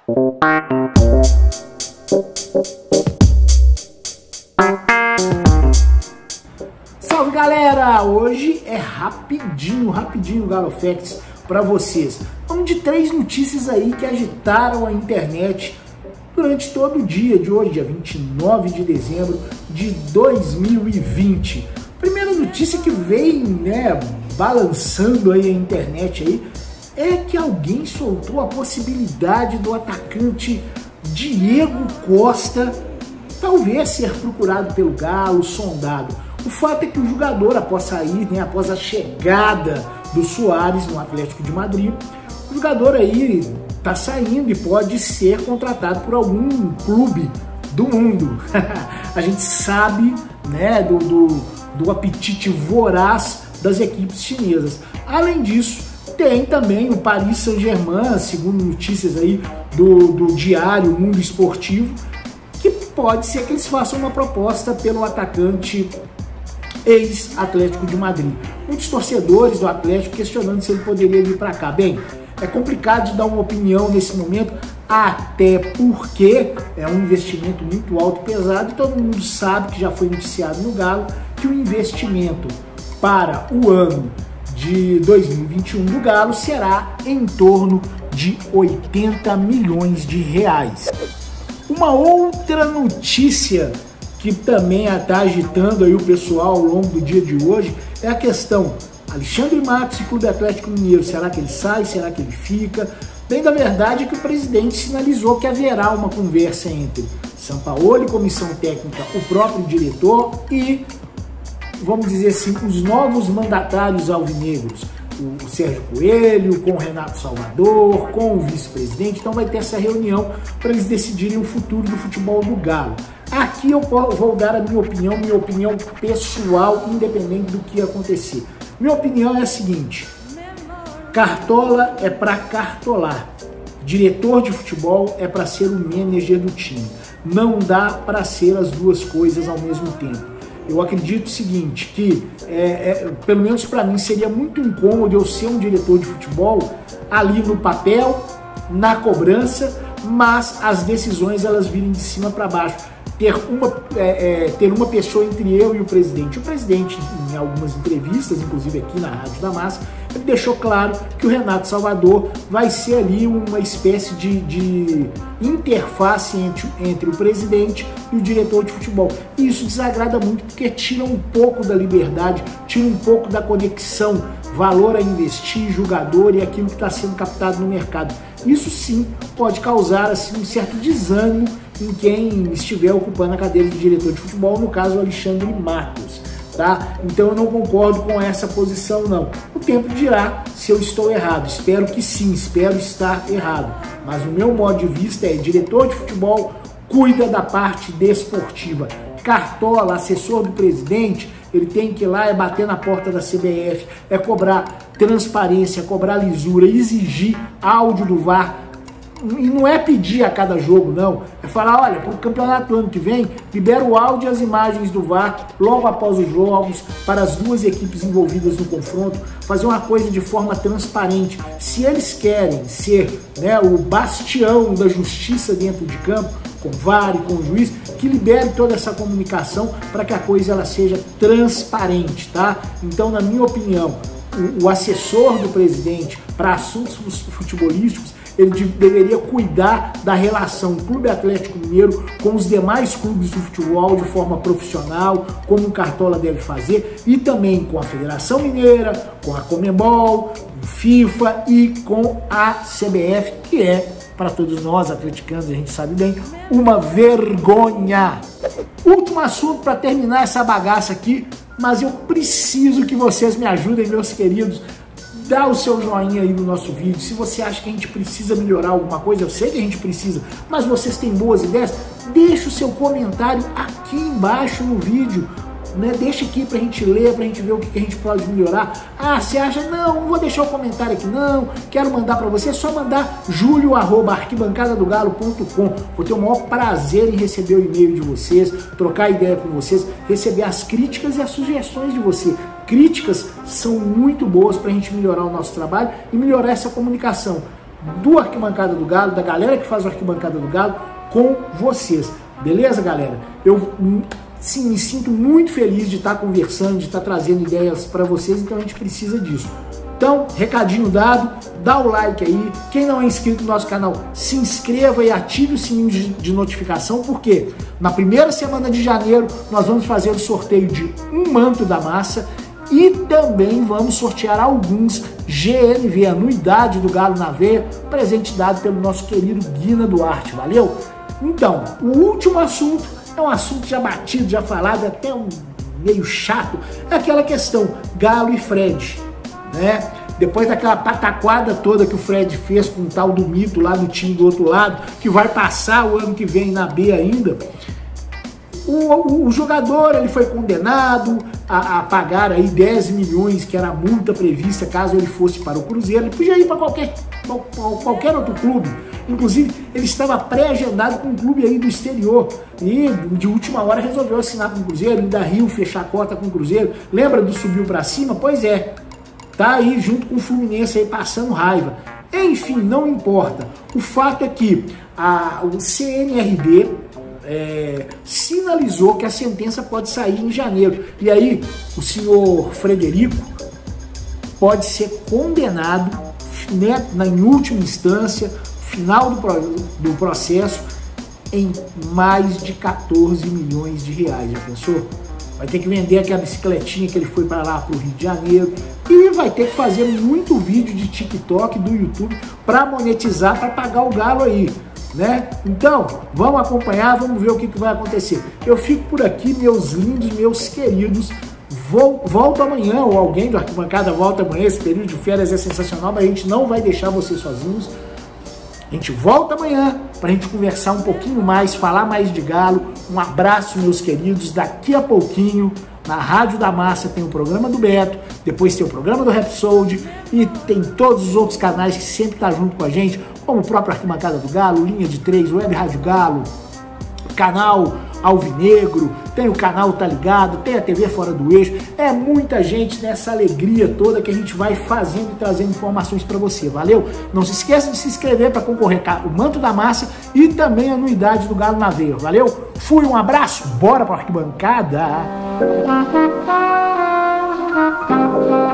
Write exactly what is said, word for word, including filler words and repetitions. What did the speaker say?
Salve galera! Hoje é rapidinho, rapidinho Galo Facts para vocês. Vamos de três notícias aí que agitaram a internet durante todo o dia de hoje, dia vinte e nove de dezembro de dois mil e vinte. Primeira notícia que vem, né, balançando aí a internet aí, é que alguém soltou a possibilidade do atacante Diego Costa talvez ser procurado pelo Galo, sondado. O fato é que o jogador, após sair, né, após a chegada do Suárez no Atlético de Madrid, o jogador aí tá saindo e pode ser contratado por algum clube do mundo. A gente sabe, né, do, do, do apetite voraz das equipes chinesas. Além disso, tem também o Paris Saint-Germain, segundo notícias aí do, do diário Mundo Esportivo, que pode ser que eles façam uma proposta pelo atacante ex-Atlético de Madrid. Muitos torcedores do Atlético questionando se ele poderia vir para cá. Bem, é complicado de dar uma opinião nesse momento, até porque é um investimento muito alto e pesado, e todo mundo sabe, que já foi noticiado no Galo, que o investimento para o ano de dois mil e vinte e um do Galo será em torno de oitenta milhões de reais. Uma outra notícia que também está agitando aí o pessoal ao longo do dia de hoje é a questão Alexandre Matos e Clube Atlético Mineiro. Será que ele sai? Será que ele fica? Bem, da verdade é que o presidente sinalizou que haverá uma conversa entre Sampaoli, comissão técnica, o próprio diretor e, vamos dizer assim, os novos mandatários alvinegros. O Sérgio Coelho, com o Renato Salvador, com o vice-presidente. Então vai ter essa reunião para eles decidirem o futuro do futebol do Galo. Aqui eu vou dar a minha opinião, minha opinião pessoal, independente do que acontecer. Minha opinião é a seguinte: Cartola é para cartolar, diretor de futebol é para ser o manager do time. Não dá para ser as duas coisas ao mesmo tempo. Eu acredito o seguinte, que é, é, pelo menos para mim seria muito incômodo eu ser um diretor de futebol ali no papel, na cobrança, mas as decisões elas virem de cima para baixo. Ter uma, é, é, ter uma pessoa entre eu e o presidente. O presidente, em algumas entrevistas, inclusive aqui na Rádio da Massa, ele deixou claro que o Renato Salvador vai ser ali uma espécie de, de interface entre, entre o presidente e o diretor de futebol. E isso desagrada muito porque tira um pouco da liberdade, tira um pouco da conexão, valor a investir, jogador e aquilo que está sendo captado no mercado. Isso sim pode causar assim, um certo desânimo em quem estiver ocupando a cadeira de diretor de futebol, no caso o Alexandre Matos. Tá? Então eu não concordo com essa posição não. O tempo dirá se eu estou errado. Espero que sim, espero estar errado. Mas o meu modo de vista é: diretor de futebol cuida da parte desportiva. Cartola, assessor do presidente, ele tem que ir lá e bater na porta da C B F, é cobrar transparência, cobrar lisura, exigir áudio do V A R. E não é pedir a cada jogo, não. É falar, olha, para o campeonato do ano que vem, libera o áudio e as imagens do V A R logo após os jogos, para as duas equipes envolvidas no confronto, fazer uma coisa de forma transparente. Se eles querem ser, né, o bastião da justiça dentro de campo, com V A R e com o juiz, que libere toda essa comunicação para que a coisa ela seja transparente, tá? Então, na minha opinião, o, o assessor do presidente para assuntos futebolísticos, ele de, deveria cuidar da relação Clube Atlético Mineiro com os demais clubes do futebol de forma profissional, como o Cartola deve fazer, e também com a Federação Mineira, com a Conmebol, com FIFA e com a C B F, que é, para todos nós atleticanos, a gente sabe bem, uma vergonha. Último assunto para terminar essa bagaça aqui, mas eu preciso que vocês me ajudem, meus queridos. Dá o seu joinha aí no nosso vídeo. Se você acha que a gente precisa melhorar alguma coisa, eu sei que a gente precisa, mas vocês têm boas ideias, deixa o seu comentário aqui embaixo no vídeo, né? Deixa aqui pra gente ler, pra gente ver o que a gente pode melhorar. Ah, você acha, não, não vou deixar o comentário aqui não, quero mandar pra você, é só mandar julio arroba arquibancada do galo ponto com. Vou ter o maior prazer em receber o e-mail de vocês, trocar ideia com vocês, receber as críticas e as sugestões de você. Críticas são muito boas para a gente melhorar o nosso trabalho e melhorar essa comunicação. do Arquibancada do Galo, da galera que faz o Arquibancada do Galo, com vocês. Beleza, galera? Eu sim, me sinto muito feliz de estar conversando, de estar trazendo ideias para vocês, então a gente precisa disso. Então, recadinho dado, dá o like aí. Quem não é inscrito no nosso canal, se inscreva e ative o sininho de, de notificação, porque na primeira semana de janeiro nós vamos fazer o sorteio de um manto da massa e também vamos sortear alguns G N V, anuidade do Galo na Veia, presente dado pelo nosso querido Guina Duarte, valeu? Então, o último assunto é um assunto já batido, já falado, até um meio chato, é aquela questão Galo e Fred, né? Depois daquela pataquada toda que o Fred fez com o tal do mito lá do time do outro lado, que vai passar o ano que vem na B ainda, o, o, o jogador ele foi condenado a, a pagar aí dez milhões, que era a multa prevista caso ele fosse para o Cruzeiro. Ele podia ir para qualquer, qualquer outro clube, inclusive ele estava pré-agendado com um clube aí do exterior e de última hora resolveu assinar com o Cruzeiro, ainda riu, fechar a cota com o Cruzeiro. Lembra do subiu para cima? Pois é, tá aí junto com o Fluminense aí passando raiva. Enfim, não importa. O fato é que a, o C N R D é, sinalizou que a sentença pode sair em janeiro. E aí o senhor Frederico pode ser condenado, né, na, em última instância, final do, pro, do processo, em mais de quatorze milhões de reais. Já pensou? Vai ter que vender aquela bicicletinha que ele foi para lá para o Rio de Janeiro e vai ter que fazer muito vídeo de TikTok, do YouTube, para monetizar, para pagar o Galo aí, né? Então, vamos acompanhar, vamos ver o que, que vai acontecer. Eu fico por aqui, meus lindos, meus queridos. Vou, volto amanhã, ou alguém do Arquibancada volta amanhã. Esse período de férias é sensacional, mas a gente não vai deixar vocês sozinhos. A gente volta amanhã para a gente conversar um pouquinho mais, falar mais de Galo. Um abraço, meus queridos. Daqui a pouquinho, na Rádio da Massa, tem o programa do Beto, depois tem o programa do Rhapsody e tem todos os outros canais que sempre estão junto com a gente, como o próprio Arquibancada do Galo, Linha de Três, Web Rádio Galo, canal Alvinegro, tem o canal Tá Ligado, tem a T V Fora do Eixo. É muita gente nessa alegria toda que a gente vai fazendo e trazendo informações para você, valeu? Não se esqueça de se inscrever para concorrer o Manto da Massa e também a anuidade do Galo na Veia, valeu? Fui, um abraço, bora para a Arquibancada!